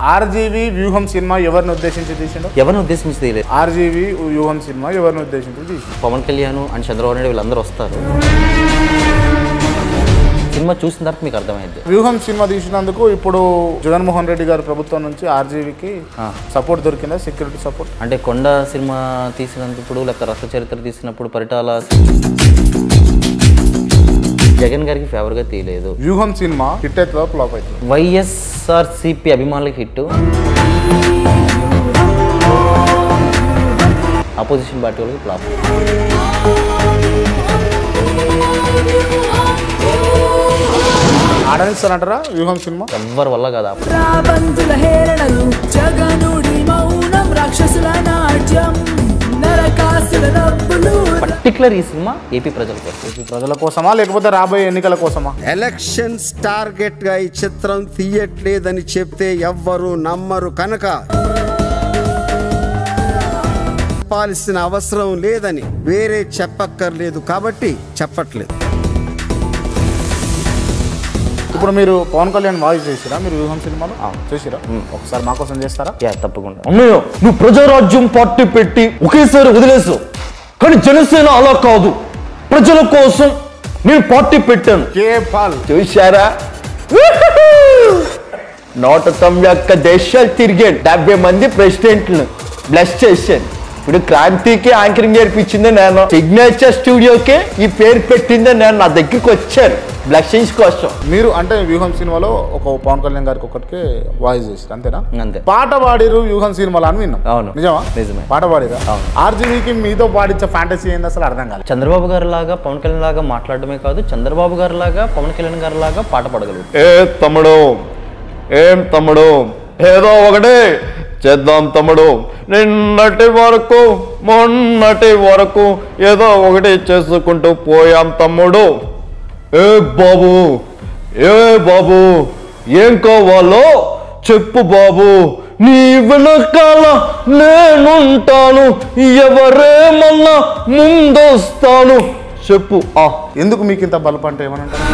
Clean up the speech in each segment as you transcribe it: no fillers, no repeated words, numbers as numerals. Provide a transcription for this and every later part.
RGV వ్యూహం cinema ఎవరిని ఉద్దేశించి తీసిండో? ఎవరిని ఉద్దేశించి తీయలేదు. ఆర్జీవి వ్యూహం సినిమా ఎవరిని ఉద్దేశించి తీసిండు? పవన్ కళ్యాణ్ అండ్ చంద్రబాబు నాయుడు వీళ్ళందరూ వస్తారు. సినిమా చూసిన తర్వాత మీకు అర్థమైంది. వ్యూహం సినిమా తీసినందుకు ఇప్పుడు జగన్మోహన్ రెడ్డి గారి ప్రభుత్వం నుంచి ఆర్జీవికి సపోర్ట్ దొరికిందా? సెక్యూరిటీ సపోర్ట్ అంటే కొండ సినిమా తీసినందుకు లేకపోతే రక్త చరిత్ర తీసినప్పుడు పరిటాల జగన్ గారికి ఫేవర్గా తీయలేదు. వ్యూహం సినిమా హిట్ అవుతుందా ఫ్లాప్ అవుతుంది? వైఎస్ఆర్సీపీ అభిమానులకి హిట్, అపోజిషన్ పార్టీ వాళ్ళకి ఫ్లాప్. ఆడనిస్తారంటారా వ్యూహం సినిమా? ఎవ్వరి వల్ల కదా. పర్టికులర్ ఈ సినిమా ఏపీ ప్రజల కోసం. ఏపీ ప్రజల కోసమా లేకపోతే రాబోయే ఎన్నికల కోసమా? ఎలక్షన్స్ టార్గెట్ గా ఈ చిత్రం తీయట్లేదని చెప్తే ఎవ్వరు నమ్మరు కనుక చెప్పాల్సిన అవసరం లేదని వేరే చెప్పక్కర్లేదు కాబట్టి చెప్పట్లేదు. ఇప్పుడు మీరు పవన్ కళ్యాణ్ వాయిస్ చేసిరా? మీరు వ్యూహం సినిమాలో చేసిరా? ఒకసారి మా కోసం చేస్తారా? తప్పకుండా. అన్నయ్య, నువ్వు ప్రజారాజ్యం పార్టీ పెట్టి ఒకేసారి వదిలేసావు, కానీ జనసేన అలా కాదు. ప్రజల కోసం నేను పార్టీ పెట్టాను. చూశారా? 191 దేశాలు తిరిగాను, 70 మంది ప్రెసిడెంట్లు బ్లెస్ చేశాను. ఇప్పుడు క్రాంతికి యాంకరింగ్ నేర్పించింది నేను, సిగ్నేచర్ స్టూడియోకి ఈ పేరు పెట్టింది నేను. నా దగ్గరికి వచ్చాను బ్లెస్సింగ్స్ కోసం. మీరు అంటే వ్యూహం సినిమాలో ఒక పవన్ కళ్యాణ్ గారికి ఒకటికి వాయిస్ చేశారు అంతేనా? అంతే. పాట పాడిరు వ్యూహం సినిమాలో అని విన్నాం. అవును. నిజమా? నిజమే. పాట పాడిరా? ఆర్జీవీకి మీతో పాడించే ఫ్యాంటసీ ఏంది అసలు అర్థం కాలేదు. చంద్రబాబు గారి లాగా పవన్ కళ్యాణ్ లాగా మాట్లాడడమే కాదు, చంద్రబాబు గారి లాగా పవన్ కళ్యాణ్ గారి లాగా పాట పాడగలరు. ఏం తమ్ముడు ఏదో ఒకటి చేద్దాం తమ్ముడు, నిన్నటి వరకు మొన్నటి వరకు ఏదో ఒకటి చేసుకుంటూ పోయాం తమ్ముడు. ఏ బాబు ఏం కావాలో చెప్పు బాబు, నీ వెనకాల నేనుంటాను, ఎవరేమన్నా ముందొస్తాను చెప్పు. ఎందుకు మీకు ఇంత బలుపు అంటే ఏమనంటారు?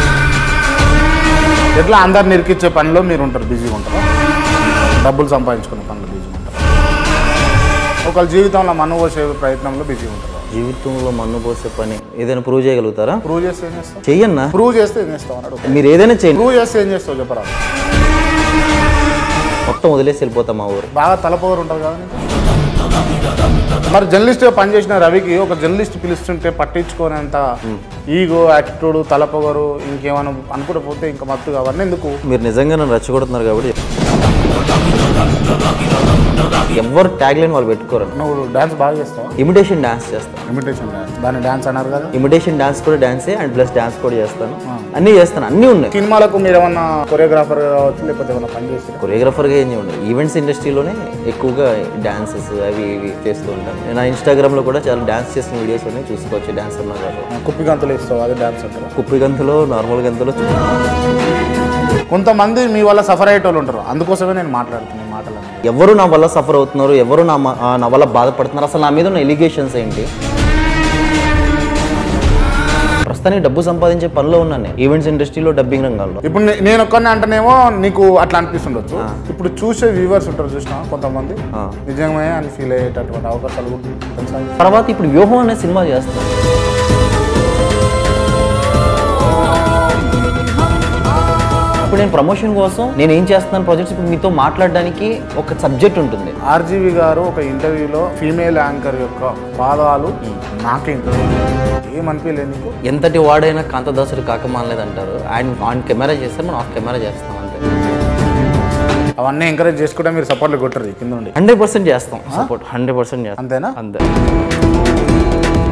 ఎట్లా అందరు నిరికిచ్చే పనిలో మీరు ఉంటారు, బిజీగా ఉంటారు, డబ్బులు సంపాదించుకునే పనిలో బిజీగా ఉంటారు, ఒకళ్ళ జీవితంలో మన్ను పోసే ప్రయత్నంలో బిజీగా ఉంటారు. జీవితంలో మన్ను పోసే పని ఏదైనా ప్రూవ్ చేయగలుగుతారా? ప్రూవ్ చేస్తే ఏం చేస్తావు? చెయ్యన్నా. ప్రూవ్ చేస్తే ఏం చేస్తావు అన్నాడు. మీరు ఏదైనా చేయండి. ప్రూవ్ చేస్తే ఏం చేస్తావు చెప్పరా? మొత్తం వదిలేసి వెళ్ళిపోతాం మా ఊరు. బాగా తలపోరు ఉంటుంది కదా. మరి జర్నలిస్ట్గా పనిచేసిన రవికి ఒక జర్నలిస్ట్ పిలుస్తుంటే పట్టించుకోనేంత ఈగో, యాటిట్యూడ్, తలపొగరు ఇంకేమైనా అనుకుంటూ పోతే ఇంకా మత్తుగా అవన్నీ ఎందుకు? మీరు నిజంగా నన్ను రెచ్చగొడుతున్నారు కాబట్టి. ఎవరు ట్యాగ్ లైన్ వాళ్ళు పెట్టుకోరు. నువ్వు డాన్స్ బాగా చేస్తావా? ఇమిటేషన్ డాన్స్ చేస్తాను. ఇమిటేషన్ డాన్స్, దాన్ని డాన్స్ అన్నారు కదా. ఇమిటేషన్ డాన్స్ కూడా డాన్సే అండ్ ప్లస్ డాన్స్ కూడా చేస్తాను. అన్నీ చేస్తాను, అన్నీ ఉన్నాయి. సినిమాలకు మీరు ఏమన్నా కొరియోగ్రాఫర్ కావచ్చు లేకపోతే ఏమన్నా పని చేస్తారు? కొరియోగ్రాఫర్గా ఏం ఉండదు. ఈవెంట్స్ ఇండస్ట్రీలోనే ఎక్కువగా డాన్సెస్ అవి ఇవి చేస్తూ ఉంటాను. నా ఇన్స్టాగ్రామ్లో కూడా చాలా డాన్స్ చేసిన వీడియోస్ ఉన్నాయి, చూసుకోవచ్చు. డాన్స్ అన్నా కాదు. కుప్పి గంతులు ఇస్తావు, అదే డాన్స్ అంటారు. కుప్పి గంతులో, నార్మల్ గంతులో. కొంతమంది మీ వల్ల సఫర్ అయ్యేటోళ్ళు ఉంటారు, అందుకోసమే నేను మాట్లాడుతున్నాను మాటలు. ఎవరు నా వల్ల సఫర్ అవుతున్నారు, ఎవరు నా వల్ల బాధపడుతున్నారు, అసలు నా మీద ఉన్న ఎలిగేషన్స్ ఏంటి? ప్రస్తుతానికి డబ్బు సంపాదించే పనిలో ఉన్నాను, ఈవెంట్స్ ఇండస్ట్రీలో, డబ్బింగ్ రంగంలో. ఇప్పుడు నేను ఒక్కనే అంటేనేమో నీకు అట్లా అనిపిస్తుండొచ్చు. ఇప్పుడు చూసే వ్యూవర్స్ ఉంటారు చూసినా కొంతమంది, నిజమే అని ఫీల్ అయ్యేటటువంటి అవకాశాలు తెలుసా? తర్వాత ఇప్పుడు వ్యూహం అనే సినిమా చేస్తాను. ఇప్పుడు నేను ప్రమోషన్ కోసం నేను ఏం చేస్తున్నాను ప్రాజెక్ట్స్, ఇప్పుడు మీతో మాట్లాడడానికి ఒక సబ్జెక్ట్ ఉంటుంది. ఆర్జీవి గారు ఒక ఇంటర్వ్యూలో ఫీమేల్ యాంకర్ యొక్క పాదాలు నాకే ఏమనిపించలేదు నీకు? ఎంతటి వాడైనా కాంతదాసుడు కాకమానలేదంటారు. ఆయన ఆన్ కెమెరా చేస్తారు, మనం ఆఫ్ కెమెరా చేస్తాం అంతే. అవన్నీ ఎంకరేజ్ చేసుకుంటే మీరు సపోర్ట్లు కొట్టరు కింద నుండి. 100% చేస్తాం సపోర్ట్, 100% చేస్తాం. అంతేనా? అంతే.